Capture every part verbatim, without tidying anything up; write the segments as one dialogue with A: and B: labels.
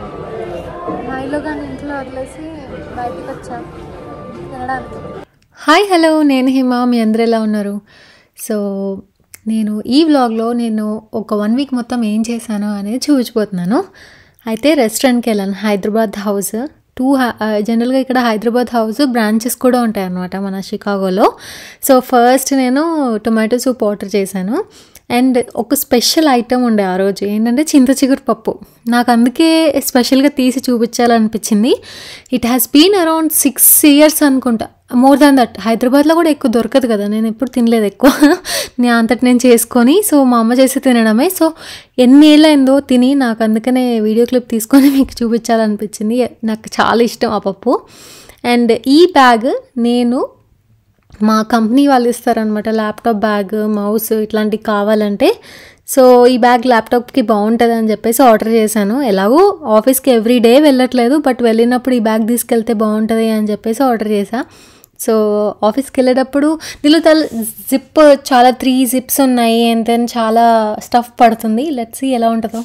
A: మైలో కానీ ఇంట్లో వదిలేసి బయటకు వచ్చాం తినడానికి.
B: హాయ్ హలో, నేను హిమ. మీ అందరూ ఎలా ఉన్నారు? సో నేను ఈ వ్లాగ్లో నేను ఒక వన్ వీక్ మొత్తం ఏం చేశాను అనేది చూపించబోతున్నాను. అయితే రెస్టారెంట్కి వెళ్ళాను, హైదరాబాద్ హౌస్. టూ జనరల్గా ఇక్కడ హైదరాబాద్ హౌస్ బ్రాంచెస్ కూడా ఉంటాయి అన్నమాట మన షికాగోలో. సో ఫస్ట్ నేను టొమాటో సూప్ ఆర్డర్ చేశాను. అండ్ ఒక స్పెషల్ ఐటమ్ ఉండే ఆ రోజు, ఏంటంటే చింత చిగురు పప్పు. నాకు అందుకే స్పెషల్గా తీసి చూపించాలనిపించింది. It has been around six years అనుకుంటా, మోర్ దాన్ దట్. హైదరాబాద్లో కూడా ఎక్కువ దొరకదు కదా, నేను ఎప్పుడు తినలేదు ఎక్కువ. నేను అంతటి నేను చేసుకొని, సో మా అమ్మ చేసి తినడమే. సో ఎన్ని ఏళ్ళైందో తిని, నాకు అందుకనే వీడియో క్లిప్ తీసుకొని మీకు చూపించాలనిపించింది. నాకు చాలా ఇష్టం ఆ పప్పు. అండ్ ఈ బ్యాగ్ నేను మా కంపెనీ వాళ్ళు ఇస్తారనమాట, ల్యాప్టాప్ బ్యాగ్, మౌస్ ఇట్లాంటివి కావాలంటే. సో ఈ బ్యాగ్ ల్యాప్టాప్కి బాగుంటుంది అని చెప్పేసి ఆర్డర్ చేశాను. ఎలాగో ఆఫీస్కి ఎవ్రీ డే వెళ్ళట్లేదు, బట్ వెళ్ళినప్పుడు ఈ బ్యాగ్ తీసుకెళ్తే బాగుంటుంది అని చెప్పేసి ఆర్డర్ చేశా. సో ఆఫీస్కి వెళ్ళేటప్పుడు దీనిలో తల జిప్ చాలా త్రీ జిప్స్ ఉన్నాయి, అండ్ దెన్ చాలా స్టఫ్ పడుతుంది. లెట్స్ సీ ఎలా ఉంటుందో.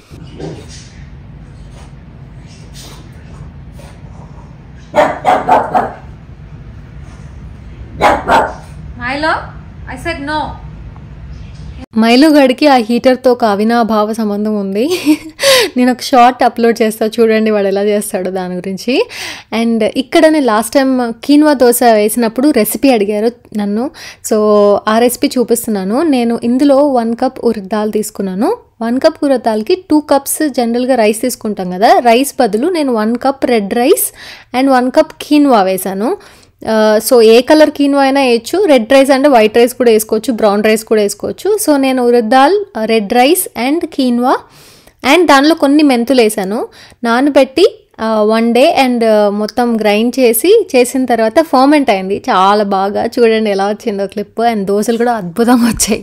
A: Milo I said no.
B: Milo గడికి ఆ హీటర్తో ఒక అవినాభావ సంబంధం ఉంది. నేను ఒక షార్ట్ అప్లోడ్ చేస్తాను, చూడండి వాడు ఎలా చేస్తాడో దాని గురించి. అండ్ ఇక్కడ నేను లాస్ట్ టైం కీన్వా దోశ వేసినప్పుడు రెసిపీ అడిగారు నన్ను. సో ఆ రెసిపీ చూపిస్తున్నాను. నేను ఇందులో వన్ కప్ ఉరిద్ దాల్ తీసుకున్నాను. వన్ కప్ ఉరిద్ దాల్కి టూ కప్స్ జనరల్గా రైస్ తీసుకుంటాం కదా, రైస్ బదులు నేను one cup red rice and one cup quinoa వేసాను. సో ఏ కలర్ కీన్వా అయినా వేయచ్చు, రెడ్ రైస్ అంటే వైట్ రైస్ కూడా వేసుకోవచ్చు, బ్రౌన్ రైస్ కూడా వేసుకోవచ్చు. సో నేను urad dal, red rice and quinoa and దానిలో కొన్ని మెంతులు వేసాను, నానబెట్టి వన్ డే అండ్ మొత్తం గ్రైండ్ చేసి చేసిన తర్వాత ఫర్మెంట్ అయింది చాలా బాగా. చూడండి ఎలా వచ్చిందో క్లిప్. అండ్ దోశలు కూడా అద్భుతంగా వచ్చాయి.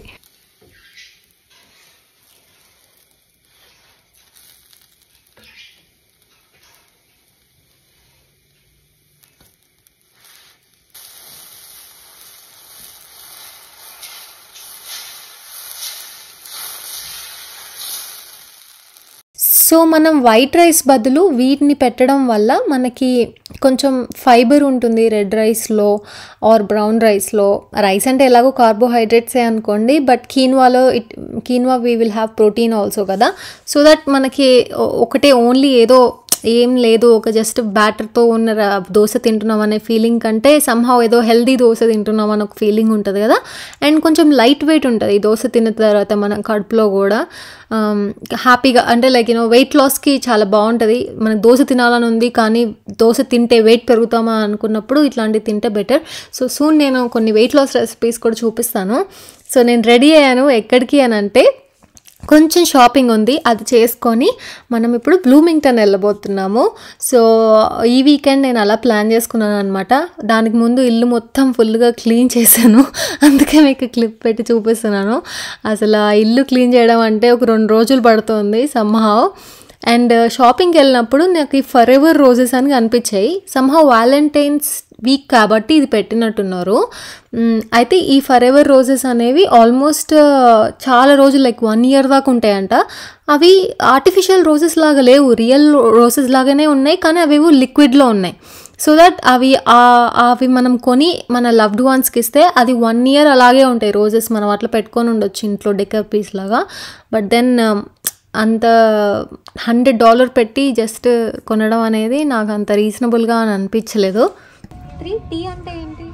B: సో మనం వైట్ రైస్ బదులు వీటిని పెట్టడం వల్ల మనకి కొంచెం ఫైబర్ ఉంటుంది రెడ్ రైస్లో ఆర్ బ్రౌన్ రైస్లో. రైస్ అంటే ఎలాగో కార్బోహైడ్రేట్సే అనుకోండి, బట్ కీన్వాలో it quinoa we will have protein also కదా. సో దట్ మనకి ఒకటే ఓన్లీ ఏదో ఏం లేదు, ఒక జస్ట్ బ్యాటర్తో ఉన్న దోశ తింటున్నాం అనే ఫీలింగ్ కంటే సమ్హౌ ఏదో హెల్దీ దోశ తింటున్నాం అని ఒక ఫీలింగ్ ఉంటుంది కదా. అండ్ కొంచెం లైట్ వెయిట్ ఉంటుంది ఈ దోశ తిన్న తర్వాత మన కడుపులో కూడా హ్యాపీగా, అంటే లైక్ యూనో వెయిట్ లాస్కి చాలా బాగుంటుంది. మనకు దోశ తినాలని ఉంది కానీ దోశ తింటే వెయిట్ పెరుగుతామా అనుకున్నప్పుడు ఇట్లాంటివి తింటే బెటర్. సో సూన్ నేను కొన్ని వెయిట్ లాస్ రెసిపీస్ కూడా చూపిస్తాను. సో నేను రెడీ అయ్యాను. ఎక్కడికి అని అంటే కొంచెం షాపింగ్ ఉంది, అది చేసుకొని మనం ఇప్పుడు బ్లూమింగ్టన్ వెళ్ళబోతున్నాము. సో ఈ వీకెండ్ నేను అలా ప్లాన్ చేసుకున్నాను అనమాట. దానికి ముందు ఇల్లు మొత్తం ఫుల్గా క్లీన్ చేశాను, అందుకే మీకు క్లిప్ పెట్టి చూపిస్తున్నాను. అసలు ఆ ఇల్లు క్లీన్ చేయడం అంటే ఒక రెండు రోజులు పడుతుంది సమ్హౌ. అండ్ షాపింగ్కి వెళ్ళినప్పుడు నాకు ఈ ఫర్ ఎవర్ రోజెస్ అని కనిపించాయి. సమ్హౌ వ్యాలంటైన్స్ వీక్ కాబట్టి ఇది పెట్టినట్టున్నారు. అయితే ఈ ఫర్ ఎవర్ రోజెస్ అనేవి ఆల్మోస్ట్ చాలా రోజులు లైక్ వన్ ఇయర్ దాకా ఉంటాయంట. అవి ఆర్టిఫిషియల్ రోజెస్ లాగా లేవు, రియల్ రోజెస్ లాగానే ఉన్నాయి, కానీ అవేవో లిక్విడ్లో ఉన్నాయి. సో దట్ అవి అవి మనం కొని మన లవ్డ్ వన్స్కి ఇస్తే అది వన్ ఇయర్ అలాగే ఉంటాయి రోజెస్. మనం అట్లా పెట్టుకొని ఉండొచ్చు ఇంట్లో డెకర్ పీస్ లాగా. బట్ దెన్ అంత హండ్రెడ్ డాలర్ పెట్టి జస్ట్ కొనడం అనేది నాకు అంత రీజనబుల్గా అని అనిపించలేదు.
A: త్రీ టీ అంటే ఏంటి?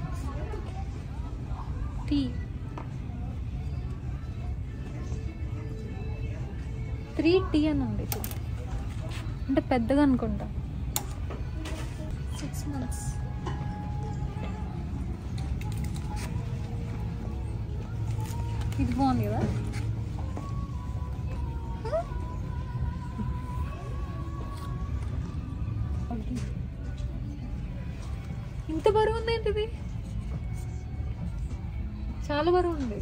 A: టీ త్రీ టీ అని ఉంది అంటే పెద్దగా అనుకుంటా. సిక్స్ మంత్స్ ఇది బాగుంది కదా. ఇంత బరువు ఉంది ఏంటిది? చాలా బరువు ఉంది,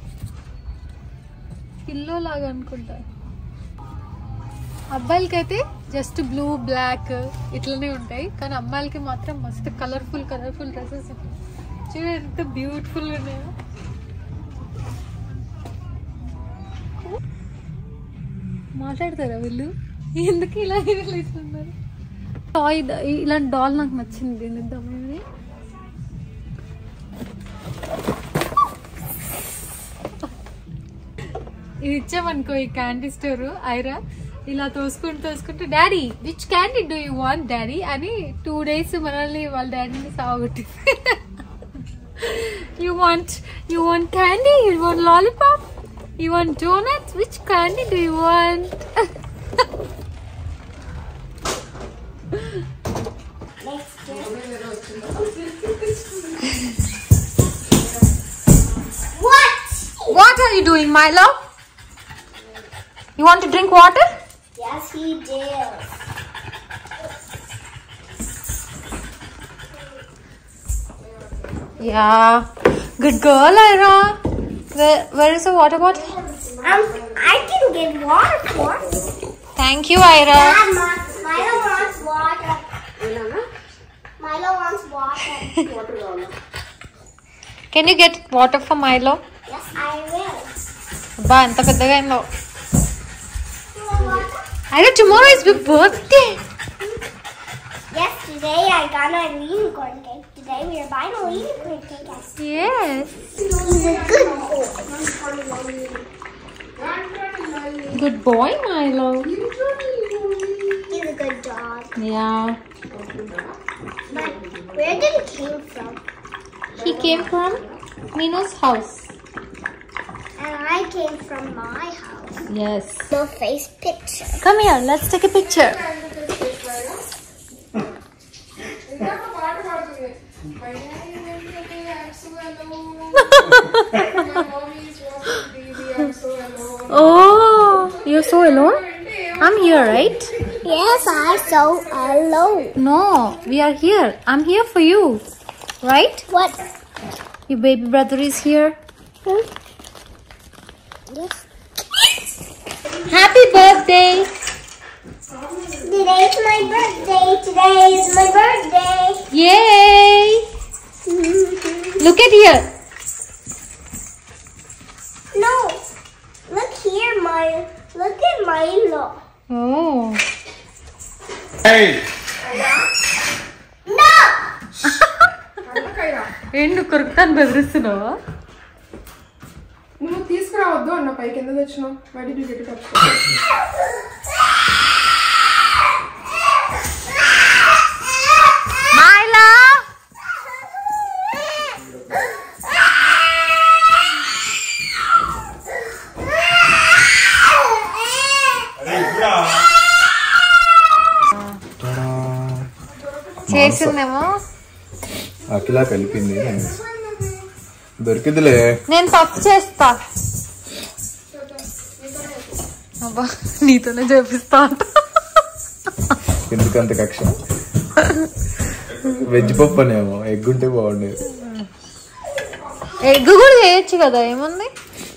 A: పిల్లో లాగా అనుకుంటా. అబ్బాయిలకి అయితే జస్ట్ బ్లూ బ్లాక్ ఇట్లనే ఉంటాయి, కానీ అమ్మాయిలకి మాత్రం మస్తు కలర్ఫుల్ కలర్ఫుల్ డ్రెస్సెస్ ఉంటాయి. చూడండి ఎంత బ్యూటిఫుల్గా ఉన్నాయో. మాట్లాడతారా వీళ్ళు? ఎందుకు ఇలా ఇస్తున్నారు? టాయ్ ఇలాంటి డాల్ నాకు నచ్చింది. ఇద్దాం ఇది. ఇది ఇచ్చామనుకో ఈ క్యాండీ స్టోర్ ఐరా ఇలా తోసుకుంటూ తోసుకుంటూ daddy which candy do you want daddy అని టూ డేస్ మనల్ని వాళ్ళ డాడీని సాగొట్టి you want you want candy, you want lollipop, you want donuts, which candy do you want?
B: What? What are you doing, Milo? You want to drink water?
C: Yes, he did.
B: Yeah. Good girl, Ira. Where, where is the water bottle?
C: Um, I can get water for.
B: Thank you, Ira.
C: Dad, Ma- Milo wants water. Milo wants water.
B: Can you get water for Milo?
C: Yes, I will.
B: Ba, anta peddaga ayindho.
C: You want water?
B: Ira, tomorrow is your birthday.
C: Yes, today I got a unicorn cake. Today we are buying a unicorn cake.
B: Yes.
C: He's a good boy.
B: Good boy, Milo.
C: He's a good dog.
B: Yeah.
C: But where did he came from?
B: He came from Mino's house.
C: And I came from my house.
B: Yes.
C: No face picture.
B: Come here, let's take a picture. Oh, you're so alone? I'm here, right?
C: Yes, I'm so alone.
B: No, we are here. I'm here for you. Right?
C: What?
B: Your baby brother is here.
C: Hmm? Yes.
B: Happy birthday!
C: Today's my birthday. Today is my birthday.
B: Yay! Look at here.
C: No. Look here, my. Look at Milo.
B: Oh.
D: Hey!
C: No!
A: ఏంటి కొరుకుతాను బెదిరిస్తున్నావా?
E: నువ్వు తీసుకురావద్దు అన్న పైకి ఎందుకు తెచ్చినావు? బయట గట్టి cup
B: Milo! చేసిందేమో.
D: అఖిల కలిపింది దొరికిందిలే.
B: నేను పప్పు చేస్తా. అబ్బా నీతోనే చేపిస్తా అంట.
D: ఎందుకంత కక్ష? వెజ్ పప్పు అనేమో, ఎగ్ ఉంటే బాగుండేది.
B: ఎగ్ కూడా చేయొచ్చు కదా, ఏముంది?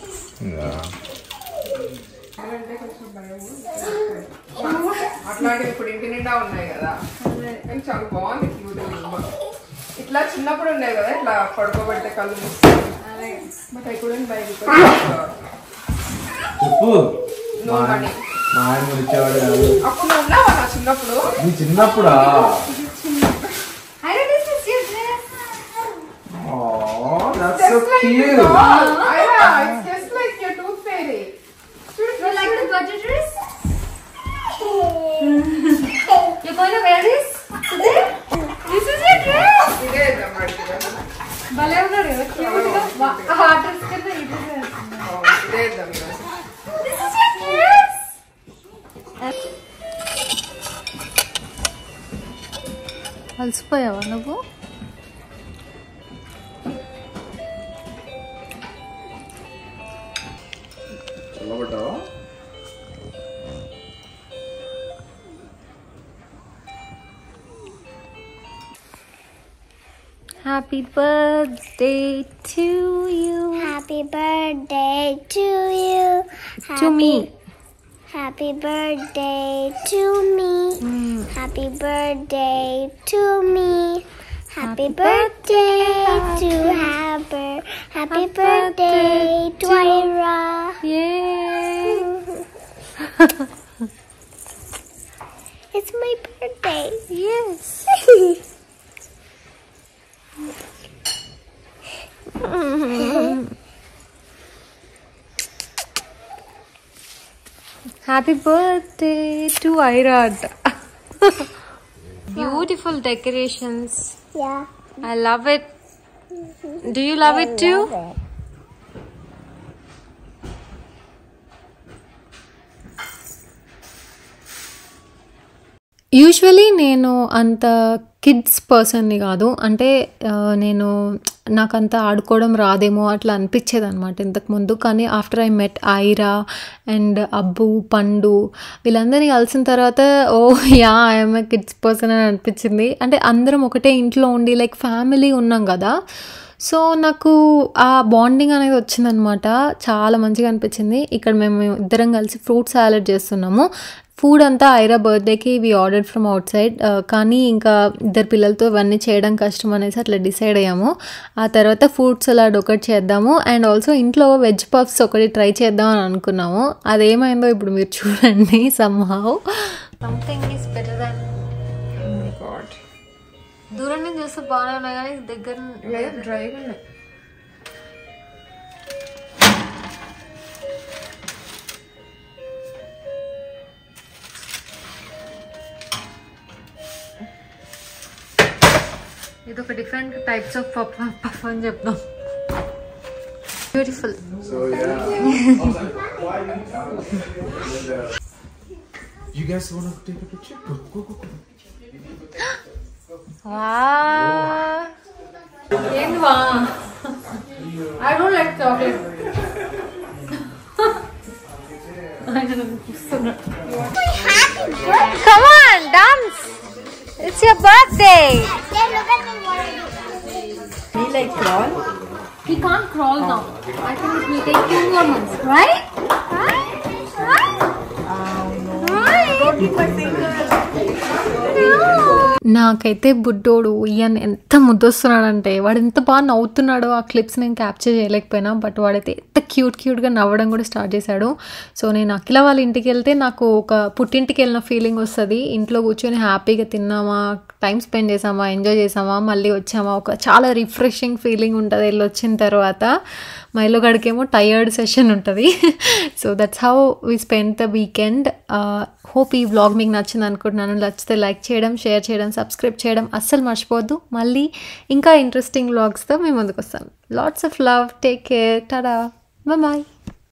E: అట్లాంటివి ఇప్పుడు ఇంటి నిండా ఉన్నాయి కదా, కానీ చాలా బాగుంది. క్యూట్ ఇట్లా చిన్నప్పుడు ఉన్నాయి కదా, ఇట్లా పడుకోబెడితే కళ్ళు మూసుకొని. But I couldn't buy because no money.
D: మా ఆయన ఇచ్చేవాడు కాదు.
E: అప్పుడు నువ్వు ఉన్నావా నా చిన్నప్పుడు?
D: నీ చిన్నప్పుడా? Oh, that's so cute.
E: Ira, it's just like your tooth fairy.
B: You like the budget dress? You're going to wear this today? This is your dress?
E: ఇదే ఇద్దాం వాడికి.
A: భలే ఉన్నాడు కదా, క్యూట్ గా. ఆ డ్రెస్ కింద ఇది
E: ఇదే ఇద్దాం ఇక.
B: This is your dress?
A: అలసిపోయావా నువ్వు?
D: చల్లబడ్డావా?
B: Happy birthday to you.
C: Happy birthday to you.
B: To me.
C: Happy birthday to me.
B: Mm.
C: Happy birthday to me. Happy birthday to Haber. Happy birthday to Ira.
B: Yay!
C: It's my birthday.
B: Yes. Happy birthday to Irat. Beautiful decorations.
C: Yeah.
B: I love it. Do you love it too?
C: Love it.
B: Usually నేను అంత kids పర్సన్ని కాదు, అంటే నేను నాకు అంత ఆడుకోవడం రాదేమో అట్లా అనిపించేది అనమాట ఇంతకుముందు. కానీ after I met Aira and Abbu, Pandu వీళ్ళందరినీ కలిసిన తర్వాత oh yeah I'm a kids person అని అనిపించింది. అంటే అందరం ఒకటే ఇంట్లో ఉండి లైక్ ఫ్యామిలీ ఉన్నాం కదా, సో నాకు ఆ బాండింగ్ అనేది వచ్చిందనమాట. చాలా మంచిగా అనిపించింది. ఇక్కడ మేము ఇద్దరం కలిసి ఫ్రూట్ సాలెడ్ చేస్తున్నాము. ఫుడ్ అంతా ఐరా బర్త్డేకి we ordered from outside, కానీ ఇంకా ఇద్దరు పిల్లలతో ఇవన్నీ చేయడం కష్టం అనేసి అట్లా డిసైడ్ అయ్యాము. ఆ తర్వాత ఫ్రూట్ సలాడ్ ఒకటి చేద్దాము అండ్ ఆల్సో ఇంట్లో వెజ్ పఫ్స్ ఒకటి ట్రై చేద్దాం అని అనుకున్నాము. అదేమైందో ఇప్పుడు మీరు చూడండి. Somehow something is better than. దూరం నుంచి చూస్తే బాగానే ఉన్నాయి కానీ దగ్గర
E: డ్రైగా ఉన్నాయి.
B: ఇది ఒక different types of puff puff అని చెప్తాం. Beautiful.
D: So yeah. You guys want to take a picture? Go, go, go.
A: ఏంటి వా? I don't like chocolate.
B: Come on, dance. It's your birthday.
C: Then look at the water.
E: He like crawl?
A: He can't crawl now. I think it will take two more months, right? Right? Right?
E: Don't eat my finger.
B: నాకైతే బుడ్డోడు ఇయన్ ఎంత ముద్దొస్తున్నాడంటే, వాడు ఎంత బాగా నవ్వుతున్నాడో ఆ clips నేను capture చేయలేకపోయినా, but వాడైతే ఎంత క్యూట్ క్యూట్గా నవ్వడం కూడా స్టార్ట్ చేశాడు. సో నేను అఖిల వాళ్ళ ఇంటికి వెళ్తే నాకు ఒక పుట్టింటికి వెళ్ళిన ఫీలింగ్ వస్తుంది. ఇంట్లో కూర్చొని హ్యాపీగా తిన్నామా, టైం స్పెండ్ చేసామా, ఎంజాయ్ చేసామా, మళ్ళీ వచ్చామా, ఒక చాలా రిఫ్రెషింగ్ ఫీలింగ్ ఉంటుంది వెళ్ళి వచ్చిన తర్వాత. మైలో గడికేమో టయర్డ్ సెషన్ ఉంటుంది. So that's how we spend the weekend. Hope ఈ వ్లాగ్ మీకు నచ్చింది అనుకుంటున్నాను. నచ్చితే లైక్ చేయడం, షేర్ చేయడం, సబ్స్క్రైబ్ చేయడం అస్సలు మర్చిపోవద్దు. మళ్ళీ ఇంకా ఇంట్రెస్టింగ్ వ్లాగ్స్తో మేము ముందుకు వస్తాను. Lots of love, take care, tada, bye.